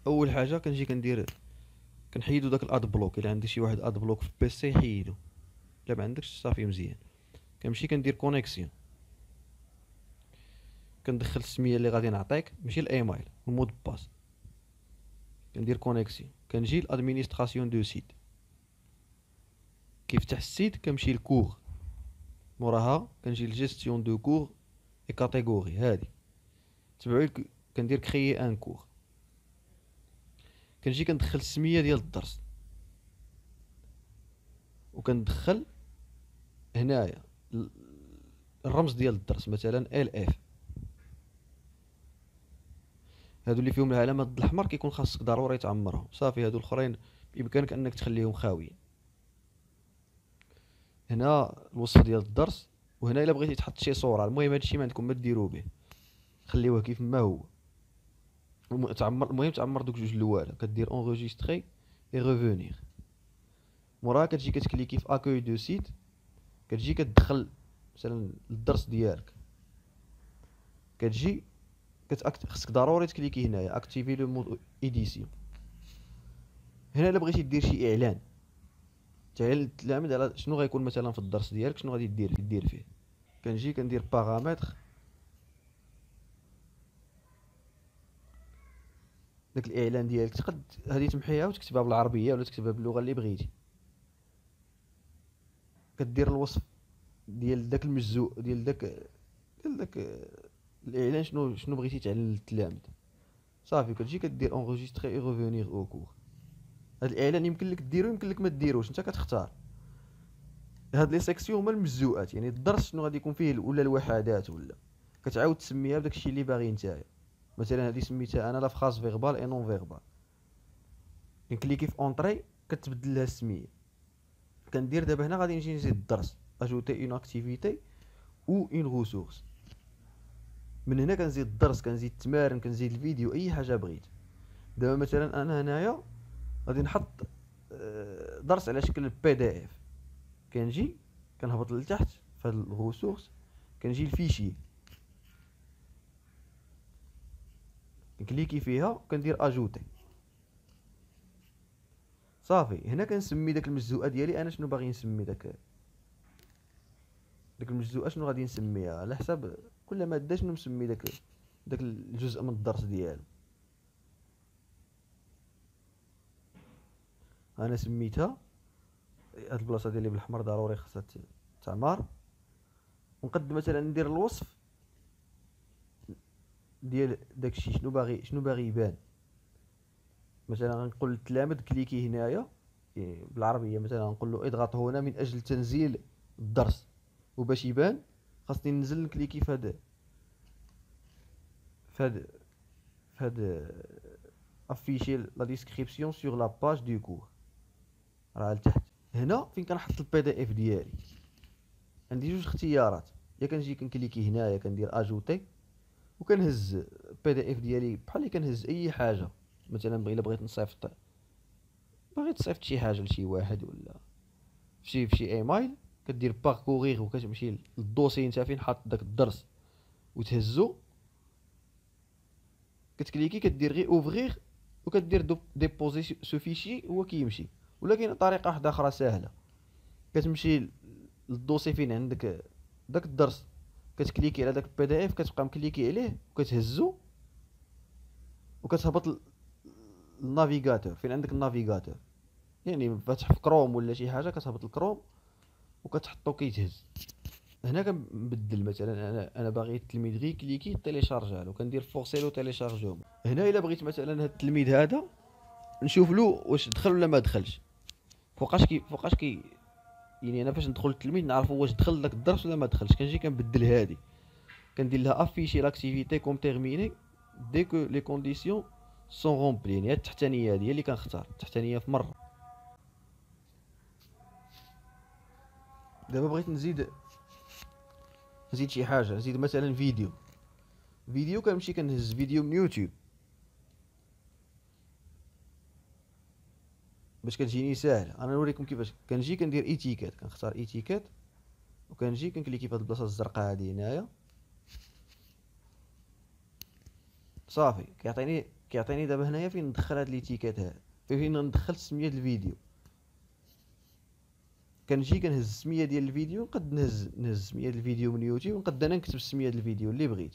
اول حاجه كنجي كنحيدو داك الاد بلوك. الا عندي شي واحد اد بلوك في بيسي حيدو، الا ما عندكش صافي مزيان. كنمشي كندير كونيكسيون، كندخل السميه اللي غادي نعطيك، ماشي الايميل، المود باس. كندير كونيكسيون، كنجي لادمينستراسيون دو سيت، كيفتح السيت كنمشي لكور، موراها كنجي لجيستيون دو كور اي كاتيجوري هادي، تبعو كندير كريي ان كور. كنجي كندخل السميه ديال الدرس، وكندخل هنايا الرمز ديال الدرس، مثلا ال اف. هادو اللي فيهم العلامات الاحمر كيكون خاصك ضروري تعمرهم. صافي، هادو الاخرين بامكانك انك تخليهم خاويين. هنا الوصف ديال الدرس، وهنا الا بغيتي تحط شي صوره. المهم هادشي ما عندكم ما ديروا به، خليوه كيف ما هو. المهم تعمر دوك جوج الاوالا، كدير اونغيستري اي ريفونير. موراها كتجي كتكليكي في اكوي دو سيت، كتجي كتدخل مثلا الدرس ديالك. كتجي خصك ضروري تكليكي هنايا اكتيفي لو مود ايديسيون. هنا الا بغيتي دير شي اعلان، تعلن للتلاميذ على شنو غيكون مثلا في الدرس ديالك، شنو غادي دير فيه. كنجي كندير بارامتر، داك الاعلان ديالك تقد هادي تمحيها وتكتبها بالعربيه ولا تكتبها باللغه اللي بغيتي. كدير الوصف ديال داك المجزوء ديال داك الاعلان، شنو بغيتي تعلن للتلاميذ. صافي، كتجي كدير اونغيستري اي ريفونير او كور. هاد الاعلان يمكن لك ديرو يمكن لك ما ديروش، انت كتختار. هاد لي سيكسيون هما المجزوءات، يعني الدرس شنو غادي يكون فيه، ولا الوحدات، ولا كتعاود تسميها بداك الشيء اللي باغي نتايا. مثلا هادي سميتها انا لا فراز فيربال اي نون فيربال. كنكليكي في اونطري كتبدل لها السميه. كندير دابا هنا غادي نجي نزيد الدرس، اجوتي اون اكتيفيتي او اون ريسورس. من هنا كنزيد الدرس، كنزيد التمارين، كنزيد الفيديو، اي حاجه بغيت. دابا مثلا انا هنايا غادي نحط درس على شكل بي دي اف. كنجي كنهبط لتحت في هاد الريسورس، كنجي الفيشي، كليكي فيها كندير اجوتي. صافي، هنا كنسمي داك المجزوءه ديالي انا شنو باغي نسمي داك المجزوءه، شنو غادي نسميها على حساب كل ماده، شنو مسمي داك الجزء من الدرس ديالو. انا سميتها، هاد البلاصه ديالي بالاحمر ضروري خاصها تعمر. ونقد مثلا ندير الوصف ديال داكشي، شنو باغي يبان. مثلا غنقول للتلاميذ كليكي هنايا، يعني بالعربيه مثلا غنقول له اضغط هنا من اجل تنزيل الدرس. وباش يبان خاصني ننزل نكليكي فهاد فهاد افيشي لا ديسكريبسيون سور لا باج دو كور، راه لتحت. هنا فين كنحط البي دي اف ديالي عندي جوج اختيارات. يا كنجي كنكليكي هنايا كندير اجوتي، وكنهز بي دي اف ديالي بحال اللي كنهز اي حاجه. مثلا الا بغيت نصيفط، باغي تصيفط شي حاجه لشي واحد، ولا في شي ايميل، كدير باركورير وكتمشي للدوسي نتا فين حاط داك الدرس وتهزو. كتكليكي كدير غير اوفغير، وكدير ديبوزي سو فيشي، هو كيمشي. ولا كاينه طريقه واحده اخرى سهله، كتمشي للدوسي فين عندك داك الدرس، كتكليكي على داك البي دي اف، كتبقى مكليكي عليه وكتهزو، وكتهبط النافيغاتور فين عندك النافيغاتور، يعني فاتح في كروم ولا شي حاجه، كتهبط الكروم وكتحطو كيتهز. هنا كنبدل مثلا انا باغي التلميذ غير كليكي تيليشارجا له، كندير فورسي لو تيليشارجو. هنا الا بغيت مثلا هاد التلميذ هذا نشوف له واش دخل ولا ما دخلش، فوقاش كي يعني انا فاش ندخل التلميذ نعرف واش دخل داك الدرس ولا ما دخلش. كنجي كنبدل هادي، كندير لها افيشي لاكتيفيتي كوم تيرميني دي كو لي كونديسيون سون رومبلي. يعني التحتانيه هادي هي اللي كنختار، التحتانيه في مره. دابا بغيت نزيد شي حاجه، نزيد مثلا فيديو كنمشي كنهز فيديو من يوتيوب باش كتجيني ساهله. انا نوريكم كيفاش كنجي كندير ايتيكات، كنختار ايتيكات، وكنجي كنكليكي في هاد البلاصه الزرقاء هادي هنايا. صافي، كيعطيني كيعطيني دابا هنايا فين ندخل هاد ليتيكات هاد، فين ندخل السميه ديال الفيديو. كنجي كنهز السميه ديال الفيديو، نقد نهز السميه ديال الفيديو من يوتيوب، ونقد انا نكتب السميه ديال الفيديو اللي بغيت.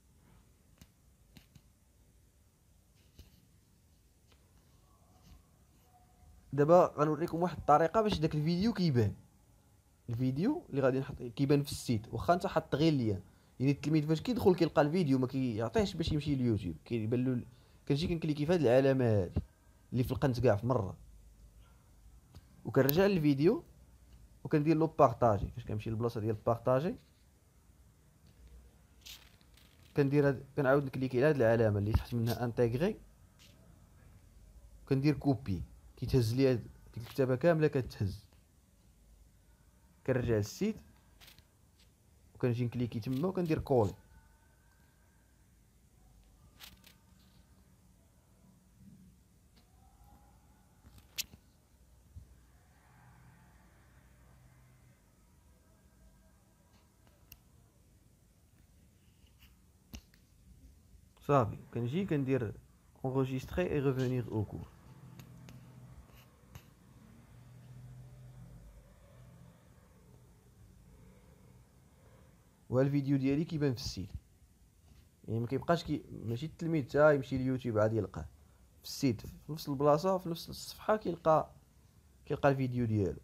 دابا غنوريكم واحد الطريقه باش داك الفيديو كيبان. الفيديو اللي غادي نحط كيبان في السيت، واخا انت حط غير اللين. يعني التلميذ فاش كيدخل كيلقى الفيديو ما كيعطيهش باش يمشي لليوتيوب، كيبان له. كنجي كنكليكي في هاد العلامه هادي اللي في القنت كاع في مره، وكنرجع للفيديو وكندير له بارطاجي. فاش كنمشي للبلاصه ديال بارطاجي كندير كنعاود نكليكي على هاد العلامه اللي تحت منها انتيغري، كندير كوبي. كيتهز لي ديك الكتابه كامله كتهز. كنرجع للسيت وكنجي نكليكي تما وكندير كول. صافي كنجي كندير enregistrer et revenir au cours. وها الفيديو ديالي كيبان في السيت. يعني ما كيبقاش ماشي التلميذ تا يمشي لليوتيوب عاد يلقاه في السيت، في نفس البلاصه في نفس الصفحه كيلقى الفيديو ديالو.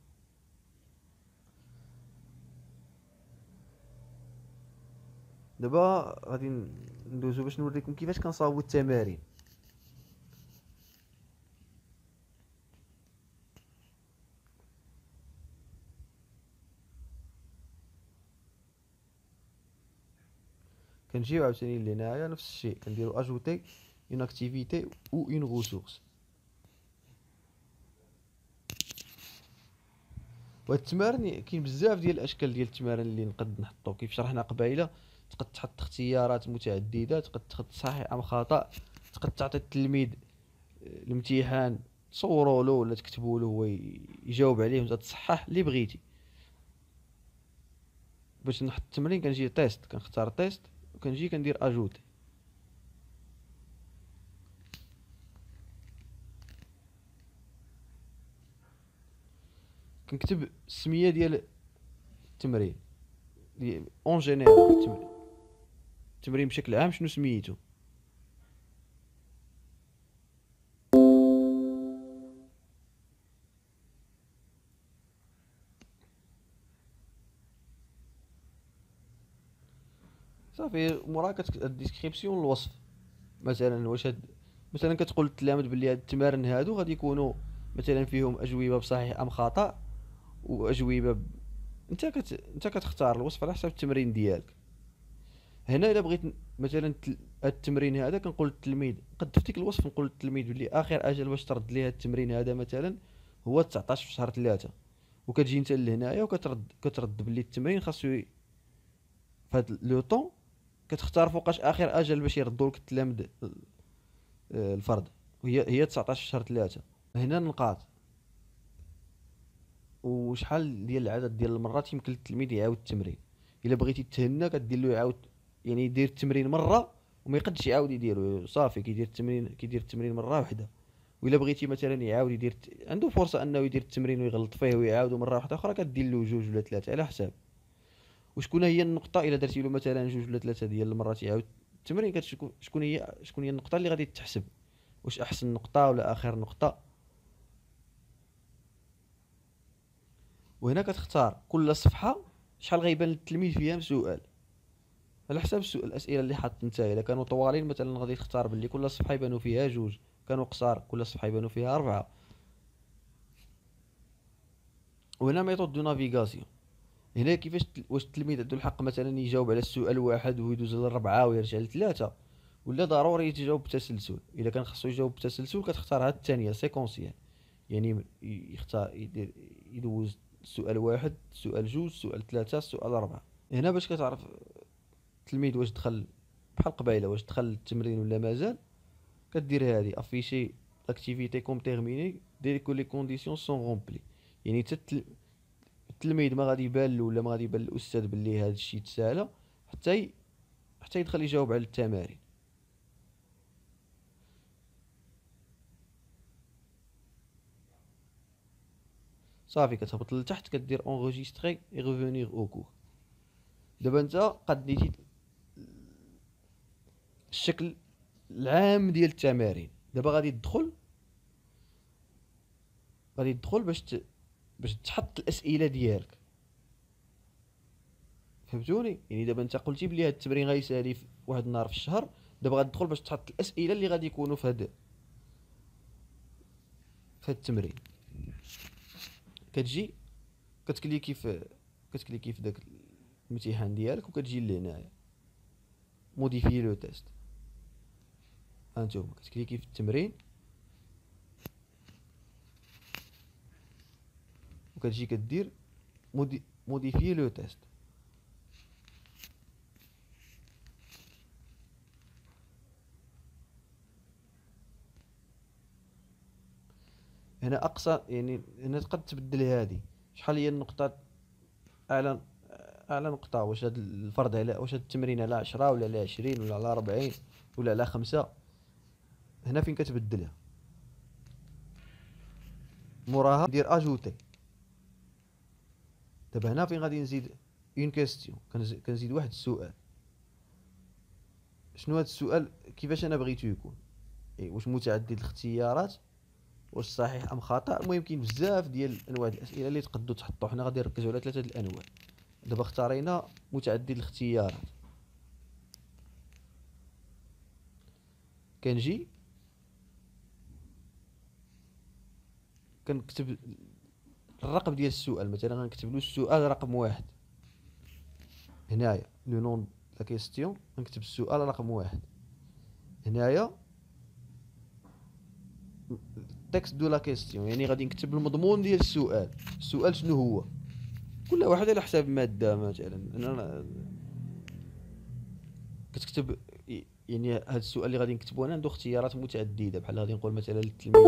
دابا غادي ندوزو باش نوريكم كيفاش كنصاوبو التمارين. كنجيو عاوتاني لهنايا نفس الشيء، كنديرو اجوتي اون اكتيفيتي او اون ريسورس. وهاد التمارين كاين بزاف ديال الاشكال ديال التمارين اللي نقد نحطو كيف شرحنا قبيله. تقد تحط اختيارات متعدده، تقد تحط صحيح ام خطا، تقد تعطي التلميذ الامتحان تصوروا له ولا تكتبوا له هو يجاوب عليه وانت تصحح اللي بغيتي. باش نحط التمرين كنجي تيست، كنختار تيست وكنجي كندير اجوتي. كنكتب السميه ديال التمرين اون جينيرال، التمرين بشكل عام شنو سميتو. صافي موراها الديسكريبسيون الوصف. مثلا واش هاد مثلا كتقول للتلاميذ بلي هاد التمارين هادو غادي يكونوا مثلا فيهم اجوبه بصحيح ام خطا واجوبه انت كتختار الوصف على حسب التمرين ديالك. هنا الا بغيت مثلا هاد التمرين هذا كنقول للتلميذ قد في ديك الوصف نقول للتلميذ بلي اخر اجل باش ترد ليه هاد التمرين هذا مثلا هو 19 في شهر 3. وكتجي انت لهنايا كترد بلي التمرين خاصو في هاد لو طون كتختار فوقاش اخر اجل باش يردوا لك التلاميذ الفرد، هي 19 في شهر 3. هنا النقاط وشحال ديال العدد ديال المرات يمكن للتلميذ يعاود التمرين. الا بغيتي تهنى كدير له يعاود، يعني يدير التمرين مره وما يقدش يعاود يديرو، صافي كيدير التمرين مره واحده. وإلا بغيتي مثلا يعاود يدير عنده فرصه انه يدير التمرين ويغلط فيه ويعاودو مره واحده اخرى، كدير له جوج ولا ثلاثه على حساب وشكون هي النقطه. الا درتي له مثلا جوج ولا ثلاثه ديال المرات يعاود التمرين شكون هي النقطه اللي غادي تحسب، واش احسن نقطه ولا اخر نقطه. وهنا كتختار كل صفحه شحال غيبان للتلميذ فيها سؤال على حسب الاسئله اللي حاط نتايا. الا كانوا طوالين مثلا غادي تختار باللي كل صفحه يبانوا فيها جوج، كانوا قصار كل صفحه يبانوا فيها اربعه. وهنا ميثود دو نافيغاسيون. هنا كيفاش واش التلميذ عنده الحق مثلا يجاوب على السؤال واحد ويدوز للربعه ويرجع لثلاثه، ولا ضروري يتجاوب بتسلسل. الا كان خاصو يجاوب بتسلسل كتختار هاد الثانيه سيكونسيال، يعني يختار يدوز سؤال واحد سؤال جوج سؤال ثلاثه سؤال اربعه. هنا باش كتعرف التلميذ واش دخل بحال قبيله واش دخل التمرين ولا مازال، كدير هادي افيشي لاكتيفيتي كوم تيرميني دي كو لي كونديسيون سون رومبلي. يعني التلميذ ما غادي يبان له ولا ما غادي يبان للاستاذ باللي هذا الشيء تسالى حتى يدخل يجاوب على التمارين. صافي كتهبط لتحت كدير اونغيستري اي ريفونير او كور. دابا انت قديتي الشكل العام ديال التمارين. دابا غادي تدخل باش تحط الاسئله ديالك، فهمتوني؟ يعني دابا انت قلتي بلي هاد التمرين غيسالي في واحد النهار في الشهر، دابا غادي تدخل باش تحط الاسئله اللي غادي يكونوا في هاد التمرين. كتجي كتكليكي في داك الامتحان ديالك وكتجي لهنايا موديفيي لو تيست. هانتوما كتكليكي في التمرين وكتجي كدير موديفيي لو تيست. هنا اقصى، يعني هنا تقدر تبدل هذه. شحال هي النقطه؟ اعلى نقطه. واش هذا الفرض على، واش هذا التمرين على 10 ولا على 20 ولا على 40 ولا على 5؟ هنا فين كتبدلها. موراها ندير اجوتي. دابا هنا فين غادي نزيد اون كيستيون، كنزيد واحد السؤال. شنو هذا السؤال؟ كيفاش انا بغيتو يكون؟ واش متعدد الاختيارات، واش صحيح ام خطا؟ المهم كاين بزاف ديال انواع الاسئله اللي تقدروا تحطوا. حنا غادي نركزوا على 3 الانواع. دابا اختارينا متعدد الاختيارات. كنجي كنكتب الرقم ديال السؤال. مثلا غنكتب له السؤال رقم 1 هنايا، لو نون لا كيستيون. غنكتب السؤال رقم 1 هنايا، تكست دو لا كيستيون، يعني غادي نكتب المضمون ديال السؤال. السؤال شنو هو؟ كل واحد على حساب ماده. مثلا انا كتكتب، يعني هذا السؤال اللي غادي نكتبو انا عنده اختيارات متعدده. بحال غادي نقول مثلا للتلميذ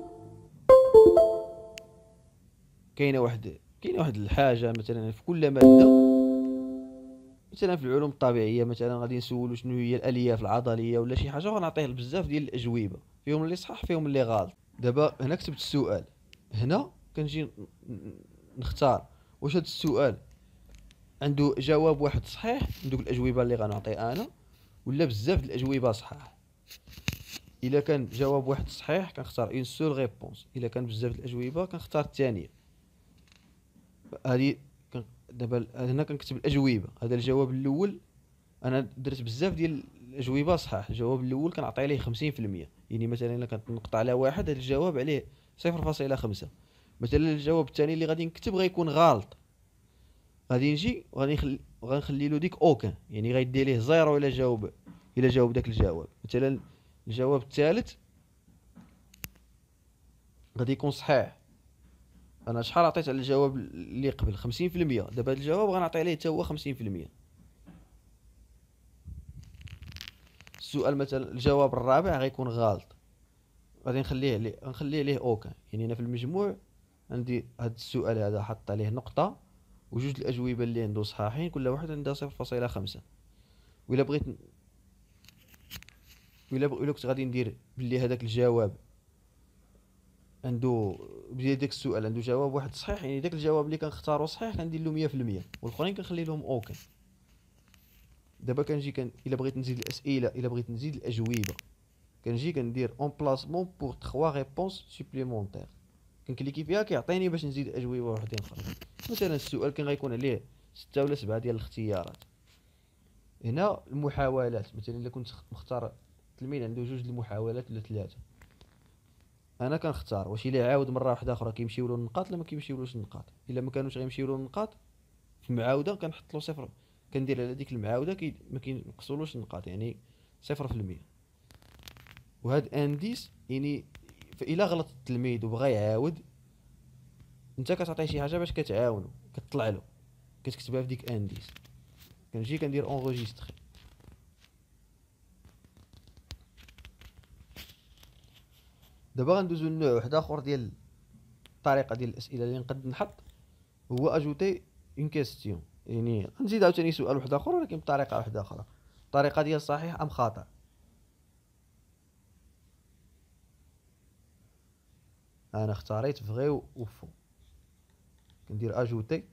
كاينه واحد الحاجه مثلا في كل ماده. مثلا في العلوم الطبيعيه مثلا غادي نسولو شنو هي الالياف العضليه ولا شي حاجه، وغنعطيه بزاف ديال الاجوبه، فيهم اللي صح فيهم اللي غلط. دابا هنا كتبت السؤال. هنا كنجي نختار واش هذا السؤال عنده جواب واحد صحيح من دوك الاجوبه اللي غنعطي انا، ولا بزاف د الاجوبه صحاح. الا كان جواب واحد صحيح كنختار اون سول ريبونس. الا كان بزاف د الاجوبه كنختار الثانيه. هذه دابا هنا كنكتب الاجوبه. هذا الجواب الاول انا درت بزاف ديال الاجوبه صحاح. الجواب الاول كنعطي عليه 50%. يعني مثلا الا كنقطع على واحد، هذا الجواب عليه 0.5. مثلا الجواب الثاني اللي غادي نكتب غيكون غلط، غادي نجي وغنخلي له ديك اوكان، يعني غيدي ليه زيرو الا جاوب داك الجواب. مثلا الجواب الثالث غادي يكون صحيح. انا شحال عطيت على الجواب اللي قبل؟ 50%. دابا هذا الجواب غنعطي عليه حتى هو 50%. السؤال مثلا الجواب الرابع غيكون غلط، غادي نخليه ليه اوكان. يعني انا في المجموع عندي هذا السؤال هذا حط عليه نقطه، وجوج الاجوبه اللي عنده صحاحين كل واحد عندها 0.5. وإلا بغيت وإلا كنت غادي ندير بلي هذاك الجواب عنده، بلي داك السؤال عنده جواب واحد صحيح، يعني داك الجواب اللي كنختارو صحيح كندير له 100%، والاخرين كنخلي لهم اوكي. دابا كنجي الا بغيت نزيد الاسئله، الا بغيت نزيد الاجوبه، كنجي كندير امبلاسمون بور 3 ريبونس سوبليمونتير. كنكليكي فيها كيعطيني باش نزيد اجوبه وحدين اخرين. مثلا السؤال كان غيكون عليه 6 ولا 7 ديال الاختيارات. هنا المحاولات، مثلا الا كنت مختار تلميذ عنده جوج المحاولات ولا 3، انا كنختار واش الا عاود مره واحده اخرى كيمشيو له النقاط ولا ما كيمشيولوش النقاط. الا ما كانوش غيمشيو له النقاط في المعاوده كنحط له صفر، كندير على ديك المعاوده ما كينقصولوش النقاط، يعني 0%. وهاد انديس يعني فإلا غلط التلميذ وبغى يعاود، انت كتعطيه شي حاجه باش كتعاونو، كتطلع له كتكتبها في ديك انديس. كنجي كندير اونغيستري. دابا غندوزو لنوع واحد اخر ديال الطريقه ديال الاسئله اللي نقد نحط، هو اجوتي اون كيستيون. يعني غنزيد عاوتاني سؤال واحد اخر ولكن بطريقه واحده اخرى، الطريقه ديال صحيح ام خطا. انا اختاريت فغي و فو. كندير اجوتي،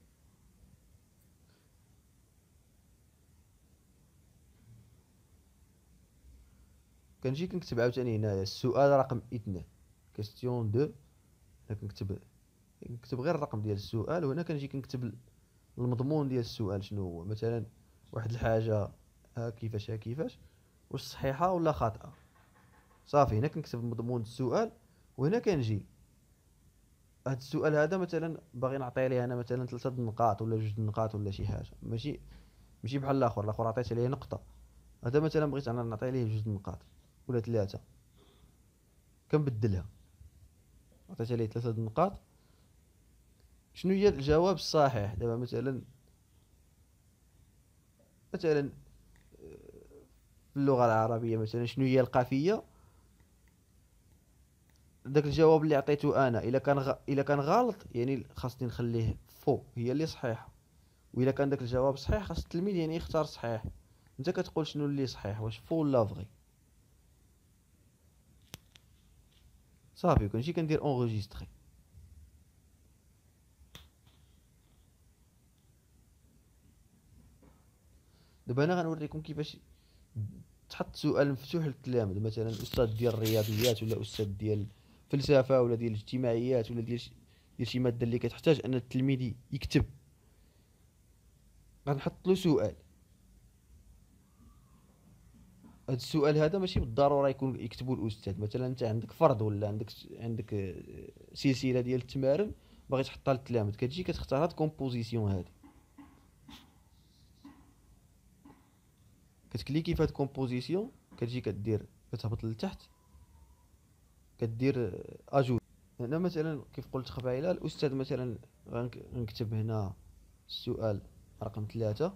كنجي كنكتب عاوتاني هنايا السؤال رقم 2، كيستيون 2. هنا كنكتب غير الرقم ديال السؤال، وهنا كنجي كنكتب المضمون ديال السؤال شنو هو. مثلا واحد الحاجه ها كيفاش ها كيفاش، واش صحيحه ولا خاطئه. صافي هنا كنكتب مضمون السؤال، وهنا كنجي هاد السؤال هذا مثلا باغي نعطي ليه انا مثلا 3 نقاط ولا 2 نقاط ولا شي حاجه، ماشي بحال الاخر عطيت عليه نقطه. هذا مثلا بغيت انا نعطي ليه 2 نقاط ولا 3، كنبدلها. عطيت عليه 3 نقاط. شنو هي الجواب الصحيح دابا؟ مثلا في اللغه العربيه مثلا شنو هي القافيه؟ داك الجواب اللي عطيته انا الا كان غلط يعني خاصني نخليه فو، هي اللي صحيحه. واذا كان داك الجواب صحيح خاص التلميذ يعني يختار صحيح. انت كتقول شنو اللي صحيح، واش فو ولا فغي. صافي كنجي كندير اونغيستري. دابا انا غنوريكم كيفاش تحط سؤال مفتوح للتلاميذ، مثلا استاذ ديال الرياضيات ولا استاذ ديال الفلسفه ولا ديال الاجتماعيات ولا ديال شي ماده اللي كتحتاج ان التلميذ يكتب. غنحط له سؤال. هاد السؤال هذا ماشي بالضروره يكون يكتبه الاستاذ. مثلا انت عندك فرض ولا عندك سلسله ديال التمارين باغي تحطها للتلاميذ، كتجي كتختار هاد كومبوزيسيون هادي، كتكليكي في هاد كومبوزيسيون، كتجي كتهبط لتحت، كدير اجوت. هنا مثلا كيف قلت قبيله الاستاذ مثلا غنكتب هنا السؤال رقم 3،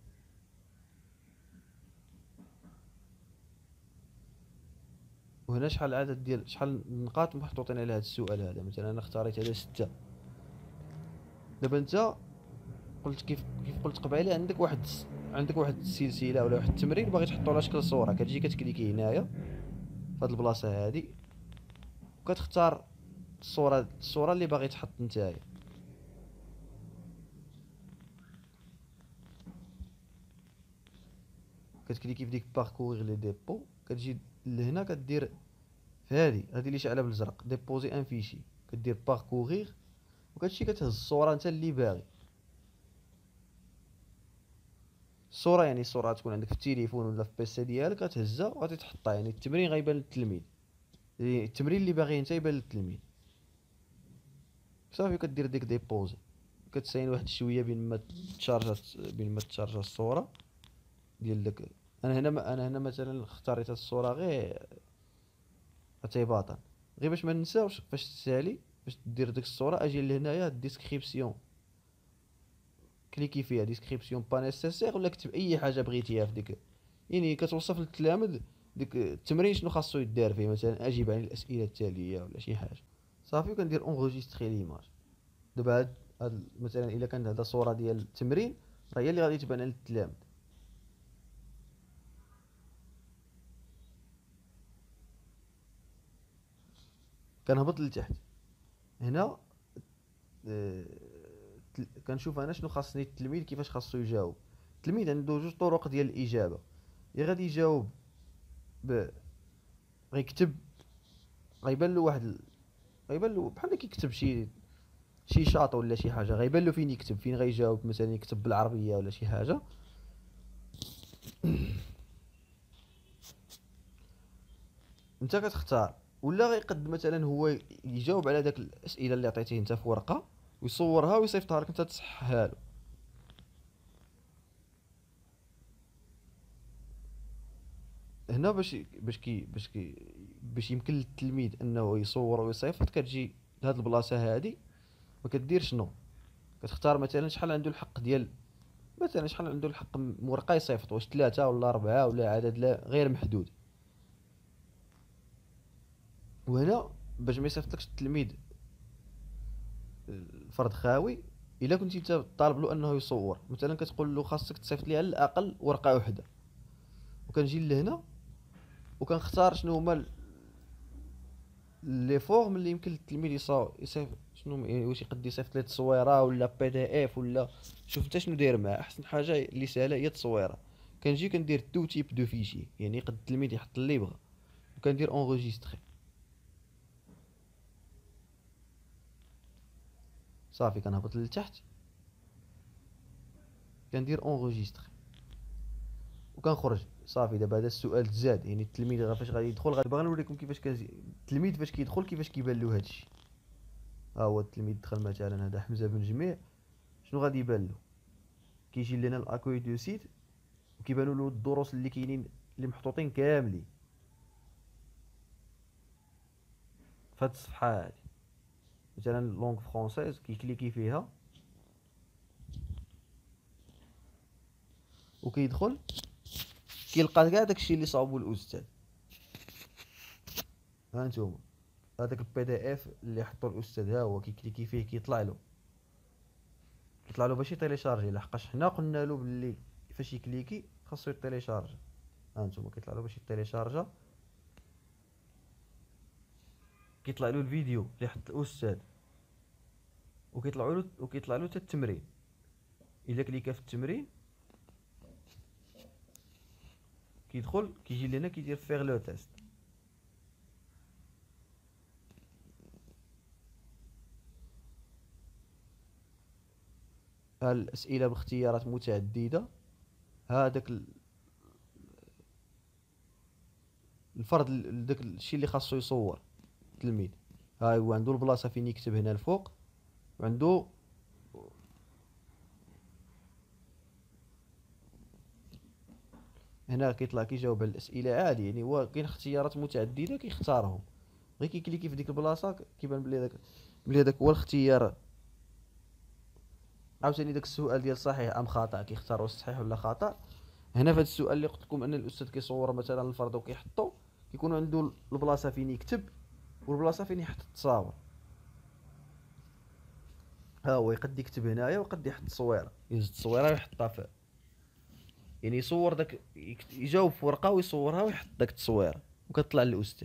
وهنا شحال العدد ديال شحال النقاط محطوطين على هذا السؤال هذا. مثلا انا اختاريت هذا 6. دابا انت قلت كيف قلت قبيله عندك واحد السلسله ولا واحد التمرين باغي تحطو على شكل صوره، كتجي كتكليكي هنايا في هاد البلاصه هادي، وكتختار الصوره اللي باغي تحط نتايا. كتكليكي في ديك باركورير لي ديبو، كتجي لهنا كدير في هادي اللي شعله بالزرق ديبوزي ان فيشي، كدير باركورير، وكتمشي كتهز الصوره انت اللي باغي. الصوره يعني الصوره تكون عندك في التليفون ولا في بيسي ديالك، كتهزها وغادي تحطها، يعني التمرين غيبان للتلميذ، يعني التمرين اللي باغي انت يبان للتلميذ. صافي كدير ديك ديبوزي، كتساين واحد شويه بين ما تشارجا الصوره ديال داك. انا هنا مثلا اختاريت هاد الصوره غير اعتباطا، غير باش ما ننساوش فاش تسالي باش دير ديك الصوره. اجي لهنايا الديسكريبسيون، كليكي فيها ديسكريبسيون با نيسيسير، ولا كتب اي حاجه بغيتيها في ديك، يعني كتوصف للتلاميذ ديك التمرين شنو خاصو يدار فيه. مثلا اجيب عن الاسئله التاليه ولا شي حاجه. صافي كندير اونغيستري ليماج. دابا مثلا الا كانت هذا صوره ديال التمرين، راه هي اللي غادي تبان للتلاميذ. كنهبط لتحت هنا، آه، كنشوف انا شنو خاصني التلميذ كيفاش خاصو يجاوب. التلميذ عنده 2 طرق ديال الاجابه. يا غادي يجاوب ب غيكتب، غيبان له غيبان له بحال كيكتب شي شاط ولا شي حاجه، غيبان له فين يكتب، فين غيجاوب. مثلا يكتب بالعربيه ولا شي حاجه. انت كتختار. ولا غيقد مثلا هو يجاوب على داك الاسئله اللي عطيتيه انت في ورقه، ويصورها ويصيفطها لك انت تصححها له. هنا باش يمكن للتلميذ انه يصور ويصيفط، كتجي لهاد البلاصه هادي وكدير شنو، كتختار مثلا شحال عنده الحق ديال، مثلا شحال عنده الحق ورقه يصيفط، واش 3 ولا 4 ولا عدد لا غير محدود. وهنا باش ما يصيفطلكش التلميذ الفرد خاوي، الا كنتي انت طالب له انه يصور، مثلا كتقول له خاصك تصيفط لي على الاقل ورقه واحده. وكنجي لهنا وكنختار شنو هما لي فورم اللي يمكن للتلميذ يصيفط شنو يعني، واش يقد يصيفط لي تصويره ولا بي دي اف ولا. شوف انت شنو داير معاه. احسن حاجه اللي سهله هي التصويره. كنجي كندير دو تيب دو فيشي، يعني يقد التلميذ يحط اللي بغا، وكندير اونغيستري. صافي كنهبط لتحت، كندير اونغيستري وكنخرج. صافي دابا هذا السؤال تزاد، يعني التلميذ فاش غادي يدخل باغي نوريكم كيفاش التلميذ فاش كيدخل كيفاش كيبان له هادشي. ها هو التلميذ دخل مثلا، هذا حمزه بن جميع. شنو غادي يبان له؟ كيجي لنا الاكوي دو سيت، وكيبانوا له الدروس اللي كاينين اللي محطوطين كاملين في هاد الصفحه هادي. مثلا لونغ فرونسيز كيكليكي فيها وكيدخل كيلقى كاع داكشي اللي صاوبو الاستاذ. ها نتوما هذاك البي دي اف اللي حطو الاستاذ، ها هو كيكليكي فيه كيطلع له باش يتيليشارجي، لحقاش حنا قلنا له باللي فاش يكليكي خاصو يتيليشارجي. ها نتوما كيطلع له باش يتيليشارجا، كيطلع له الفيديو اللي حط الاستاذ، وكيطلع له حتى التمرين. الا كليكا في التمرين كيدخل كيجي لهنا كيدير فيغ لو تيست. ها الاسئله باختيارات متعدده. هذاك الفرض داك الشيء اللي خاصو يصور التلميذ. ها هو عنده البلاصه فين يكتب هنا الفوق، وعنده هنا كيطلع كيجاوب على الاسئله عادي. يعني هو كاين اختيارات متعدده كيختارهم، غير كيكليكي في ديك البلاصه كيبان بلي هذاك هو الاختيار. عاوتاني داك السؤال ديال صحيح ام خطا كيختار واش صحيح ولا خطا. هنا في هذا السؤال اللي قلت لكم ان الاستاذ كيصور مثلا الفرد وكيحطو، كيكون عنده البلاصه فين يكتب والبلاصه فين يحط التصاور. ها هو يقد يكتب هنايا ويقد يحط تصويره، يهز التصويره ويحطها في، يعني يصور داك يجاوب في ورقه ويصورها ويحط داك التصويره وكتطلع للاستاذ.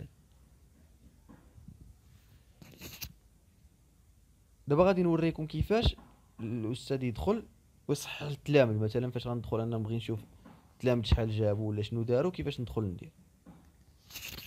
دابا غادي نوريكم كيفاش الاستاذ يدخل ويصحح التلاميذ. مثلا فاش غندخل انا نبغي نشوف التلاميذ شحال جابوا ولا شنو داروا، كيفاش ندخل ندير.